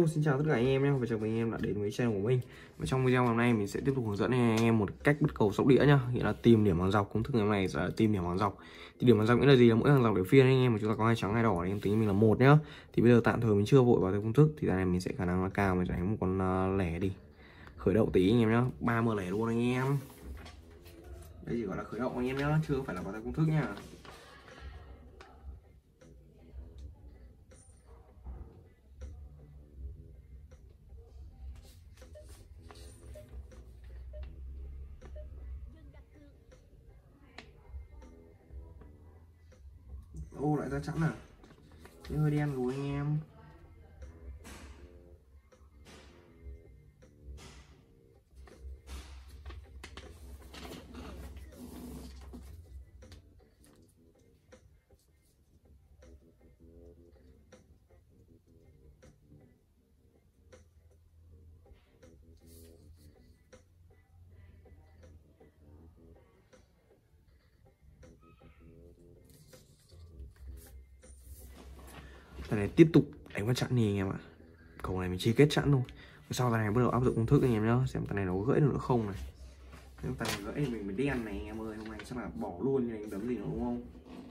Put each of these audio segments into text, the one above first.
xin chào tất cả anh em nhé, và chào mừng anh em đã đến với channel của mình. Và trong video hôm nay mình sẽ tiếp tục hướng dẫn anh em một cách bắt cầu sóc đĩa nhá, nghĩa là tìm điểm hàng dọc. Công thức ngày hôm nay là tìm điểm hàng dọc. Thì điểm hàng dọc nghĩa là gì? Là mỗi hàng dọc để phiên anh em mà chúng ta có hai trắng hai đỏ, anh em tính mình là một nhá. Thì bây giờ tạm thời mình chưa vội vào cái công thức, thì tại này mình sẽ khả năng là cao mình đánh một con lẻ đi, khởi động tí anh em nhá, 30 lẻ luôn anh em. Đây chỉ gọi là khởi động anh em nhá, chưa phải là vào cái công thức nhá. Ô lại ra chẵn à, hơi đen rồi anh em. Tại này tiếp tục đánh con chẵn đi anh em ạ. Cầu này mình chỉ kết chẵn thôi. Sau này bắt đầu áp dụng công thức anh em nhá, xem tay này nó có gãy được nữa không này. Nếu tay này gãy thì mình đen này anh em ơi, hôm nay chắc là bỏ luôn như này đấm gì nữa đúng không?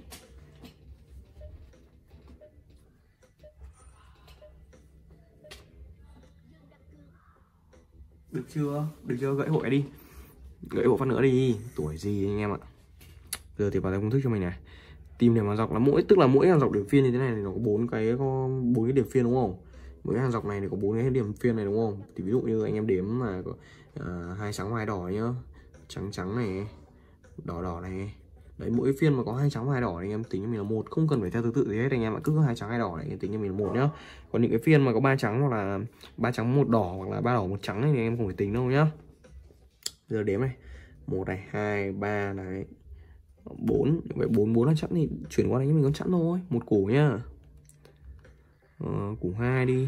Được chưa? Được chưa? Gãy hội đi. Gãy bộ phát nữa đi. Tuổi gì anh em ạ. Giờ thì vào tay công thức cho mình này. Tìm điểm hàng dọc là tức là mỗi hàng dọc điểm phiên như thế này thì nó có bốn cái điểm phiên đúng không? Mỗi hàng dọc này thì có 4 cái điểm phiên này đúng không? Thì ví dụ như anh em đếm mà có hai trắng hai đỏ nhá, trắng trắng này, đỏ đỏ này. Đấy, mỗi phiên mà có hai trắng hai đỏ thì anh em tính cho mình là một, không cần phải theo thứ tự gì hết anh em ạ, cứ hai trắng hai đỏ này anh em tính cho mình là một nhá. Còn những cái phiên mà có ba trắng hoặc là ba trắng một đỏ hoặc là ba đỏ một trắng này, thì anh em không phải tính đâu nhá. Giờ đếm này, một này, hai, ba này, 4, vậy 4 là chẵn thì chuyển qua đánh cho mình con chẵn thôi, một củ nhá. Củ 2 đi.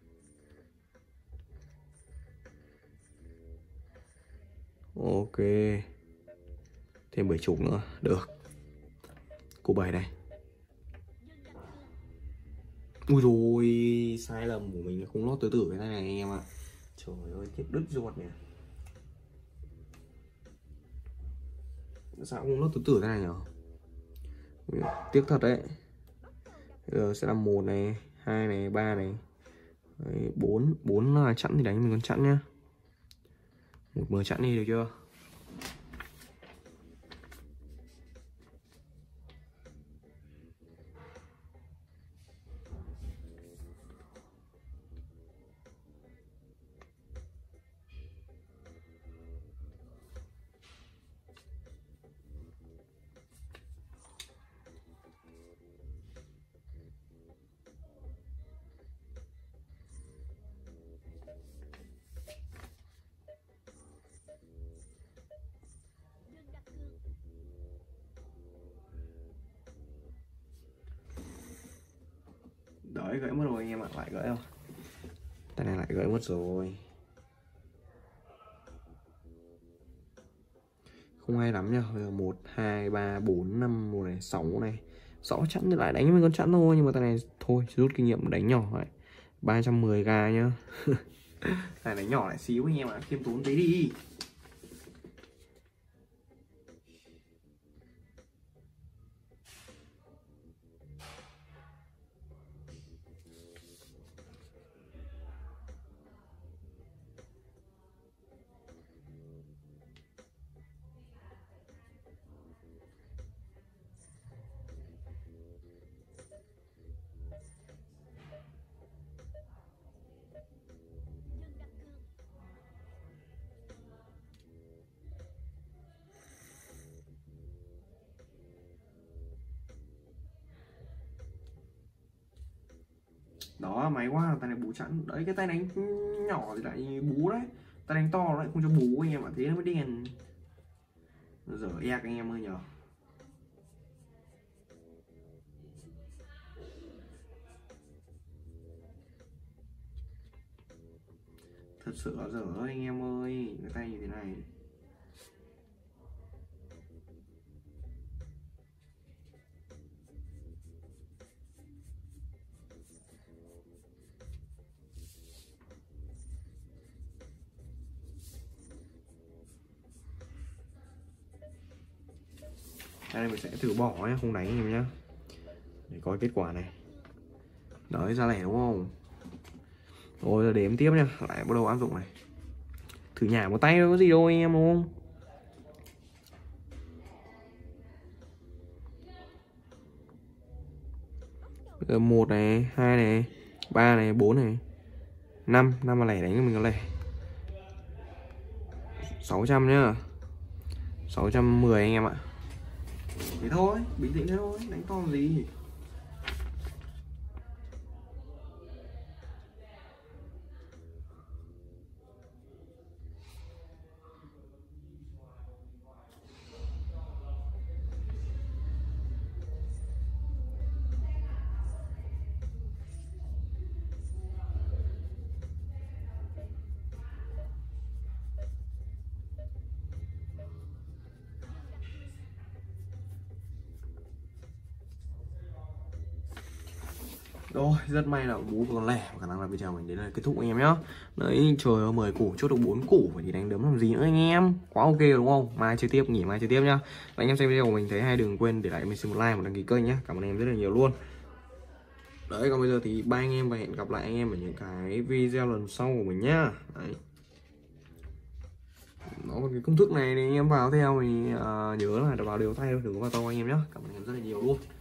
Ok. Thêm 7 chục nữa, được. Củ 7 này. Ui rồi, sai lầm của mình không lót tứ tử cái này anh em ạ. Trời ơi, chết đứt ruột nè. Sao không lót tứ tử thế này nhở? Tiếc thật đấy. Bây giờ sẽ là 1 này, 2 này, 3 này. Đấy, 4 là chẵn thì đánh mình con chẵn nhá. Một mở chẵn đi được chưa? Đấy, gãy mất rồi anh em ạ, lại gãy không? Tay này lại gãy mất rồi. Không hay lắm nhá. Bây giờ 1, 2, 3, 4, 5, 1 này, 6 này. 6 chẵn thì lại đánh với con chẵn thôi. Nhưng mà tay này thôi, rút kinh nghiệm đánh nhỏ vậy. 310k nhá. Tay đánh nhỏ lại xíu anh em ạ, khiêm tốn tí đi. Đó, may quá, tay này bú chẵn. Đấy, cái tay đánh nhỏ thì lại bú đấy, tay đánh to lại không cho bú anh em ạ, thế nó mới đen. Giờ yak anh em ơi nhờ. Thật sự là dở thôi anh em ơi, cái tay như thế này. Đây mình sẽ thử bỏ nhá, không đánh anh em nhá, để coi kết quả này. Đấy, ra lẻ đúng không? Rồi giờ đếm tiếp nhá, lại bắt đầu áp dụng này. Thử nhả một tay thôi có gì đâu anh em đúng không? Bây giờ 1 này, 2 này, 3 này, 4 này, 5 mà lẻ đánh cho mình có lẻ 600 nhá. 610 anh em ạ. Thế thôi, bình tĩnh thế thôi, đánh to làm gì. Rồi, rất may là bú còn lẻ, khả năng là video mình đến là kết thúc anh em nhá. Đấy, trời ơi, 10 củ chốt được 4 củ thì đánh đấm làm gì nữa anh em. Quá ok đúng không? Mai chơi tiếp, nghỉ mai chơi tiếp nhá. Và anh em xem video của mình thấy hay đừng quên để lại mình xin một like, một đăng ký kênh nhá. Cảm ơn anh em rất là nhiều luôn. Đấy, còn bây giờ thì bye anh em và hẹn gặp lại anh em ở những cái video lần sau của mình nhá. Đấy. Nó còn cái công thức này thì anh em vào theo thì nhớ là vào đều tay, đừng có vào to anh em nhá. Cảm ơn anh em rất là nhiều luôn.